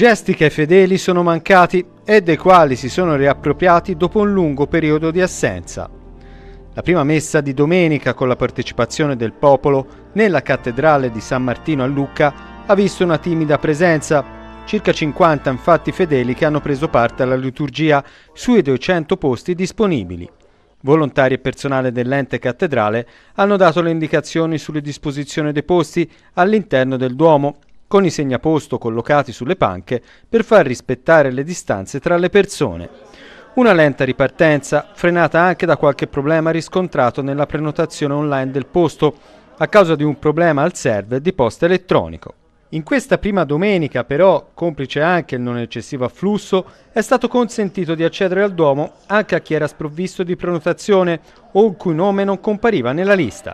Gesti che ai fedeli sono mancati e dei quali si sono riappropriati dopo un lungo periodo di assenza. La prima messa di domenica con la partecipazione del popolo nella cattedrale di San Martino a Lucca ha visto una timida presenza, circa 50 infatti fedeli che hanno preso parte alla liturgia sui 200 posti disponibili. Volontari e personale dell'ente cattedrale hanno dato le indicazioni sulle disposizioni dei posti all'interno del Duomo, con i segnaposto collocati sulle panche per far rispettare le distanze tra le persone. Una lenta ripartenza, frenata anche da qualche problema riscontrato nella prenotazione online del posto, a causa di un problema al server di posta elettronico. In questa prima domenica, però, complice anche il non eccessivo afflusso, è stato consentito di accedere al Duomo anche a chi era sprovvisto di prenotazione o il cui nome non compariva nella lista.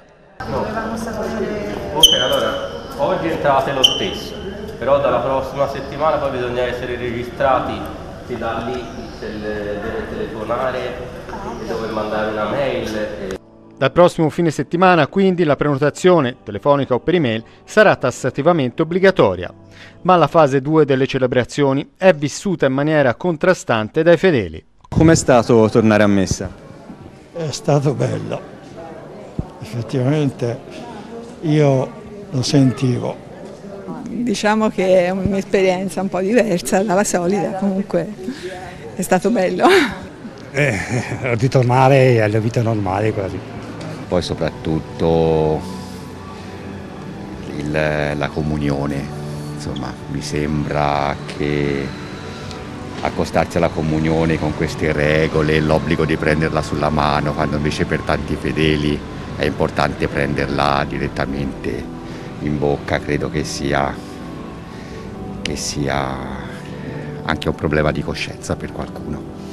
Ok, allora, oggi entrate lo stesso, però dalla prossima settimana poi bisogna essere registrati, che da lì deve telefonare e dove mandare una mail. Dal prossimo fine settimana, quindi, la prenotazione, telefonica o per email, sarà tassativamente obbligatoria. Ma la fase 2 delle celebrazioni è vissuta in maniera contrastante dai fedeli. Com'è stato tornare a messa? È stato bello, effettivamente io lo sentivo. Diciamo che è un'esperienza un po' diversa dalla solita, comunque è stato bello. Ritornare alla vita normale quasi. Poi soprattutto la comunione, insomma, mi sembra che accostarsi alla comunione con queste regole, l'obbligo di prenderla sulla mano, quando invece per tanti fedeli è importante prenderla direttamente in bocca, credo che sia anche un problema di coscienza per qualcuno.